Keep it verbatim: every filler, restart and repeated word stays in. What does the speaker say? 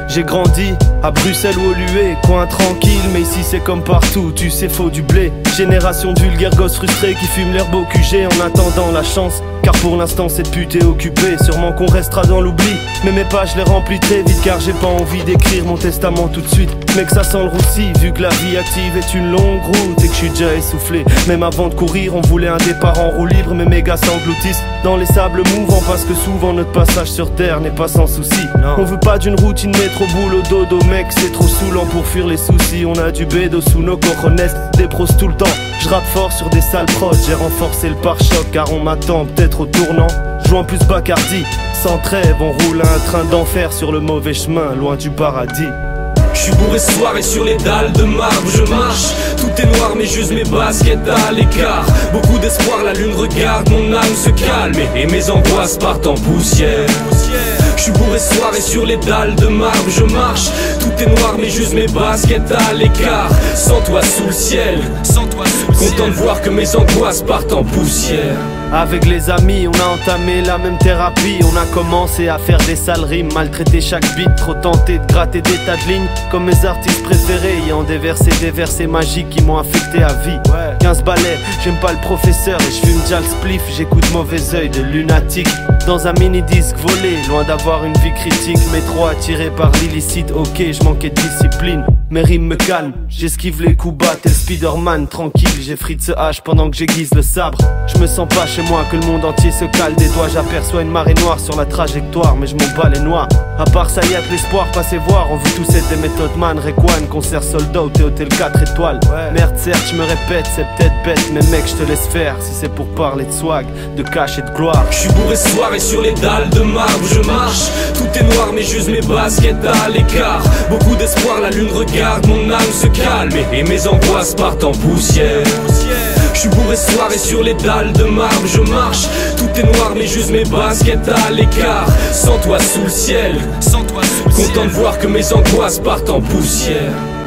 J'ai grandi à Bruxelles ou au Lué, coin tranquille, mais ici c'est comme partout, tu sais, faut du blé. Génération de vulgaires gosses frustrés qui fument l'herbe au Q G en attendant la chance. Car pour l'instant cette pute est occupée, sûrement qu'on restera dans l'oubli. Mais mes pages les remplis très vite car j'ai pas envie d'écrire mon testament tout de suite. Mais que ça sent le roussi, vu que la vie active est une longue route et que je suis déjà essoufflé. Même avant de courir on voulait un départ en roue libre, mais mes gars s'engloutissent dans les sables mouvants parce que souvent notre passage sur terre n'est pas sans souci. On veut pas d'une routine métro boulot dodo, mec c'est trop saoulant pour fuir les soucis. On a du bédo sous nos cojones, des pros tout le temps. Je rappe fort sur des sales prods, j'ai renforcé le pare-choc car on m'attend peut-être au tournant. Joue en plus Bacardi, sans trêve, on roule un train d'enfer sur le mauvais chemin, loin du paradis. J'suis bourré ce soir et sur les dalles de marbre je marche. Tout est noir mais juste mes baskets à l'écart. Beaucoup d'espoir, la lune regarde, mon âme se calme et mes angoisses partent en poussière. J'suis bourré ce soir et sur les dalles de marbre je marche. Tout est noir mais juste mes baskets à l'écart. Sans toi sous le ciel, sans toi sous le ciel. Content de voir que mes angoisses partent en poussière. Avec les amis, on a entamé la même thérapie. On a commencé à faire des sales rimes, maltraiter chaque beat, trop tenté de gratter des tas de lignes comme mes artistes préférés, ayant déversé des versets magiques qui m'ont affecté à vie. Quinze balais, j'aime pas le professeur et je fume déjà le spliff. J'écoute mauvais oeil de lunatique dans un mini-disque volé, loin d'avoir une vie critique, mais trop attiré par l'illicite. Ok, je manquais de discipline, mes rimes me calment, j'esquive les coups bas tel Spider-Man. Tranquille, j'ai frite ce hache pendant que j'aiguise le sabre. Je me sens pas chez moi, que le monde entier se cale des doigts. J'aperçois une marée noire sur la trajectoire, mais je m'en bats les noix. À part ça y a de l'espoir, passez voir. On veut tous être des méthodes man, Rekwan, concert sold out et hôtel quatre étoiles. Ouais. Merde certes, je me répète, c'est peut-être bête, mais mec je te laisse faire. Si c'est pour parler de swag, de cash et de gloire. Je suis bourré ce soir et sur les dalles de marbre je marche. Tout est noir mais juste mes baskets à l'écart. Beaucoup d'espoir, la lune regarde, mon âme se calme et mes angoisses partent en poussière. Je suis bourré ce soir et sur les dalles de marbre je marche. Tout est noir mais juste mes baskets à l'écart. Sans toi sous le ciel, sans toi sous le ciel. Content de voir que mes angoisses partent en poussière.